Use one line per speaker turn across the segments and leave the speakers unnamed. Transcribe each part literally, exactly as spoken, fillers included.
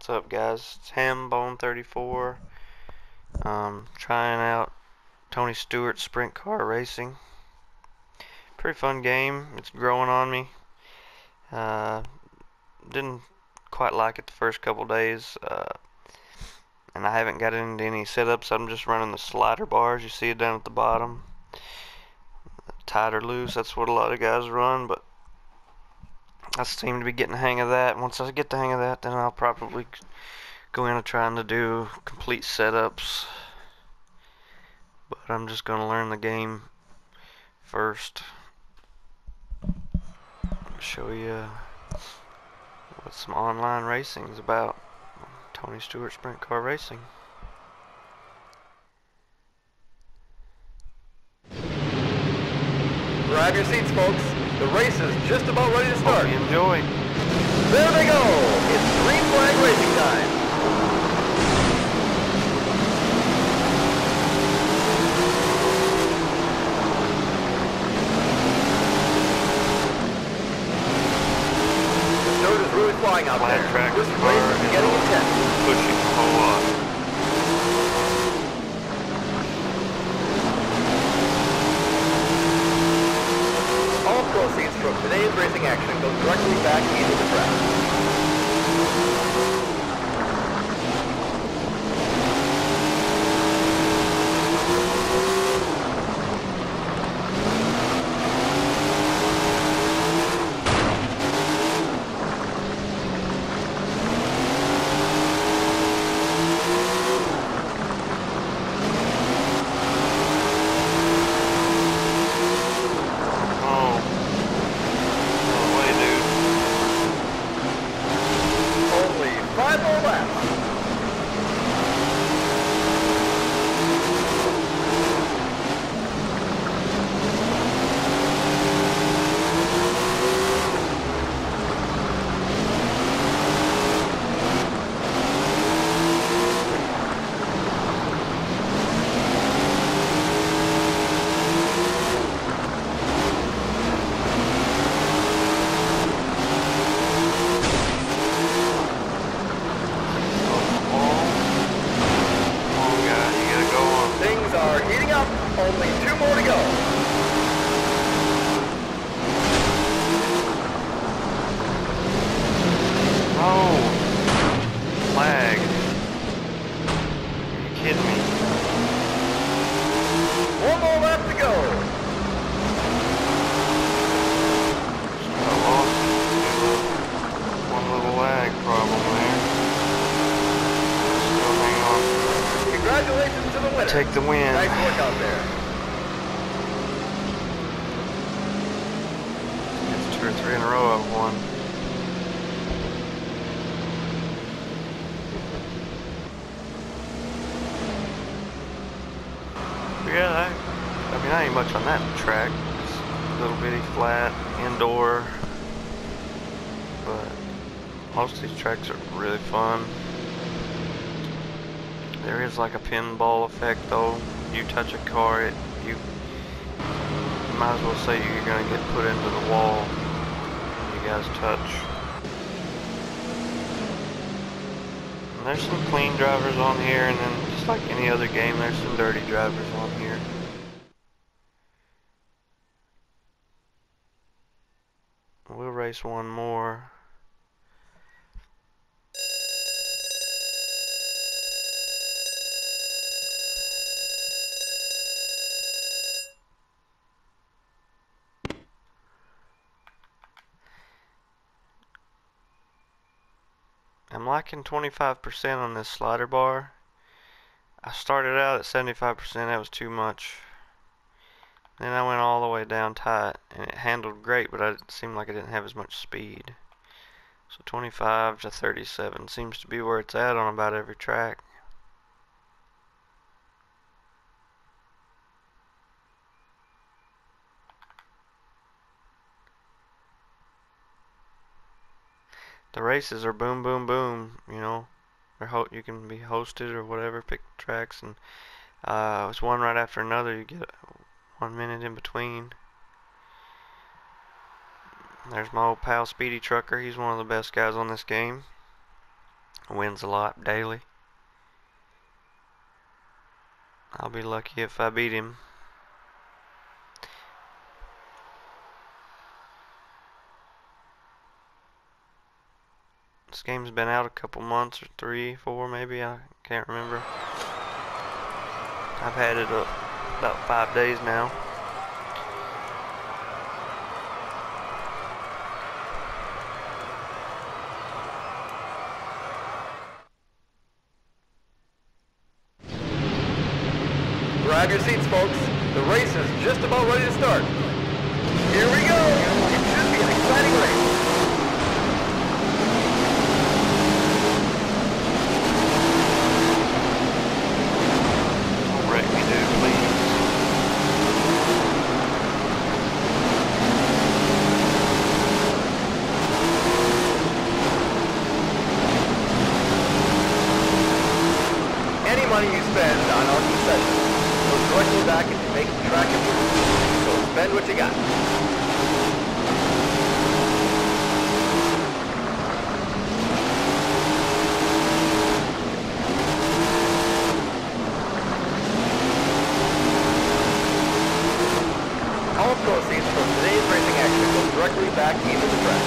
What's up, guys? It's Hambone thirty-four. Um, trying out Tony Stewart Sprint Car Racing. Pretty fun game. It's growing on me. Uh, didn't quite like it the first couple days, uh, and I haven't got into any setups. I'm just running the slider bars. You see it down at the bottom. Tight or loose. That's what a lot of guys run, but I seem to be getting the hang of that. Once I get the hang of that, then I'll probably go into trying to do complete setups. But I'm just going to learn the game first. Show you what some online racing is about. Tony Stewart Sprint Car Racing.
Grab your seats, folks. The race is just about ready to start.
Hope you enjoy.
There they go. It's green flag racing time. The snow is really flying out
Flat
there.
track
This
car
race is
is
getting intense.
pushing a whole lot.
All proceeds from today's racing action go directly back into the track.
Oh. No way, dude.
Only five more laps. Things are heating up. Only two more to go.
Oh, flag. Are you kidding me?
One more lap to go.
I lost one little lag problem there. Still hang on.
Congratulations to the winner.
Take the win.
Nice work out there.
It's two or three in a row I've won. Yeah, I, I mean, I ain't much on that track. It's a little bitty flat, indoor. But most of these tracks are really fun. There is like a pinball effect though. You touch a car, it, you, you might as well say you're gonna get put into the wall when you guys touch. And there's some clean drivers on here, and then just like any other game, there's some dirty drivers on here. We'll race one more. I'm liking twenty-five percent on this slider bar. I started out at seventy-five percent, that was too much. Then I went all the way down tight, and it handled great, but it seemed like I didn't have as much speed. So twenty-five to thirty-seven seems to be where it's at on about every track. The races are boom, boom, boom, you know. They're ho you can be hosted or whatever, pick tracks, and uh, it's one right after another. You get one minute in between. There's my old pal Speedy Trucker. He's one of the best guys on this game. Wins a lot daily. I'll be lucky if I beat him. This game's been out a couple months, or three, four maybe, I can't remember. I've had it up about five days now.
Grab your seats, folks. The race is just about ready to start. Here we go. It should be an exciting race.
Wreck me, dude, please.
Any money you spend on our concessions goes directly back into making the track improvements. So spend what you got. All proceeds from today's racing action go directly back into the track.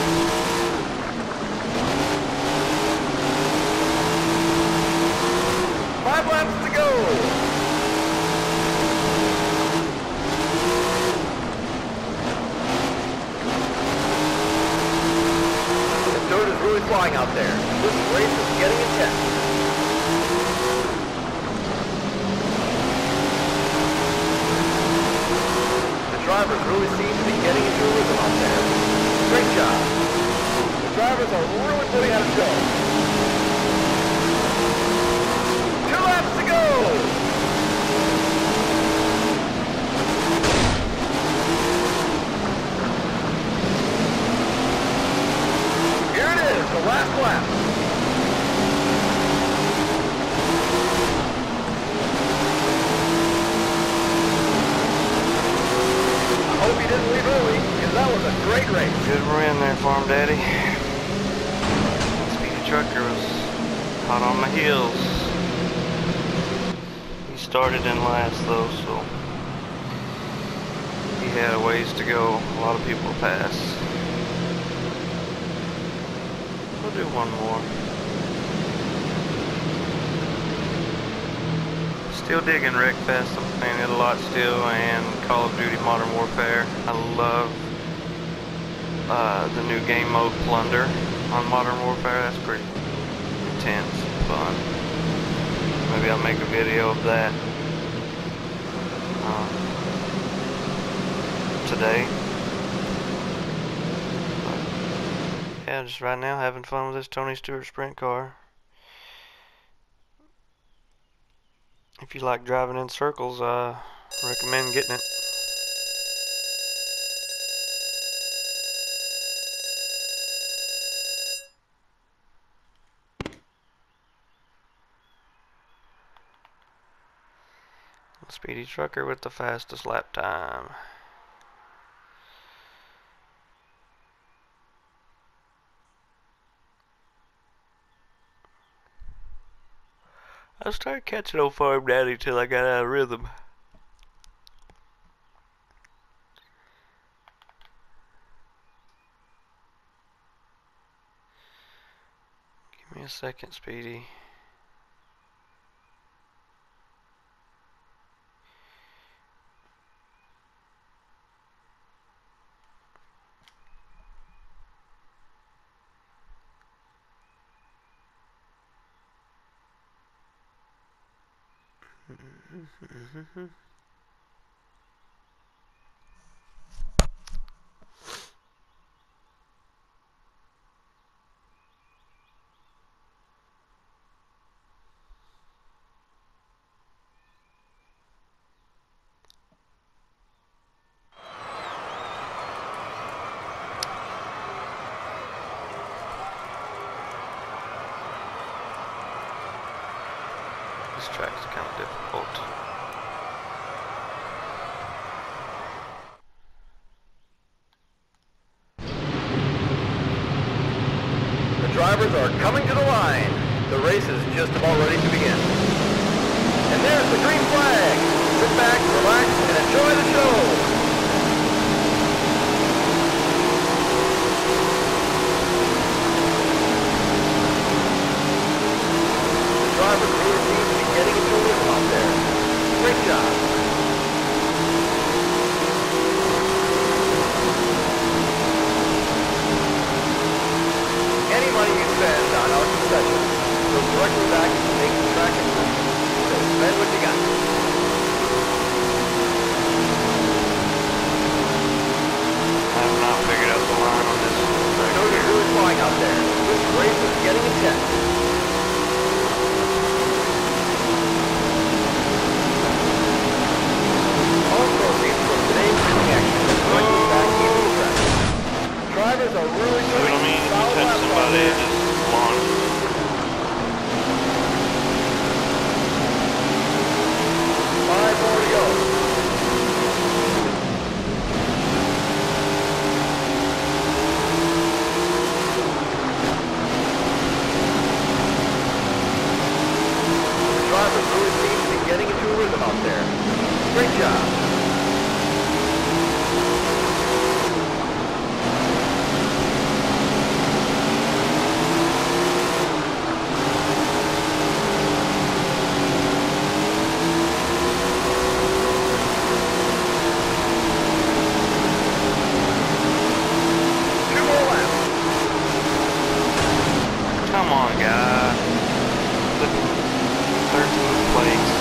Five laps to go. The dirt is really flying out there. This race is getting intense. The drivers really seem to be getting into a rhythm out there. Great job. The drivers are really putting on a show. Two laps to go. Here it is, the last lap. I hope he didn't leave early, because that was a great race.
Good win there, Farm Daddy. Speedy Trucker was hot on my heels. He started in last though, so he had a ways to go. A lot of people pass. We'll do one more. Still digging Wreckfest. I'm playing it a lot still, and Call of Duty Modern Warfare. I love uh, the new game mode Plunder on Modern Warfare. That's pretty intense and fun. Maybe I'll make a video of that um, today. But yeah, just right now having fun with this Tony Stewart sprint car. If you like driving in circles, I uh, recommend getting it. Speedy Trucker with the fastest lap time. I started catching old Farm Daddy till I got out of rhythm. Give me a second, Speedy. Mm-hmm. This track's kind of difficult.
The drivers are coming to the line. The race is just about ready to begin. And there's the green flag. Sit back, relax, and enjoy the show. The driver really seems to be getting into a rhythm out there. Great job. Any money you spend on our concessions goes directly back into making the track improvement. So spend what you got.
I have not figured out the line on this right
Know you're
here.
really flying out there. This race is getting intense. All proceeds from today's racing action is going to be back into the track. Drivers are really
So
doing
it'll mean if you
solid
touch
laps out
somebody,
there.
just launch.
Five more to go. The driver really seems to be getting into a rhythm out there. Great job. Two more laps.
Come on, guy. Flipping thirteen plates.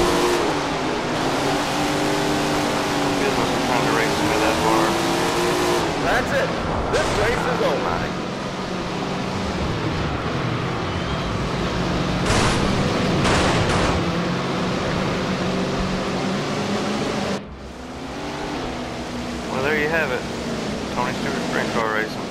Business is trying to race me that far.
That's it. This race is over.
Well, there you have it. Tony Stewart Sprint Car Racing.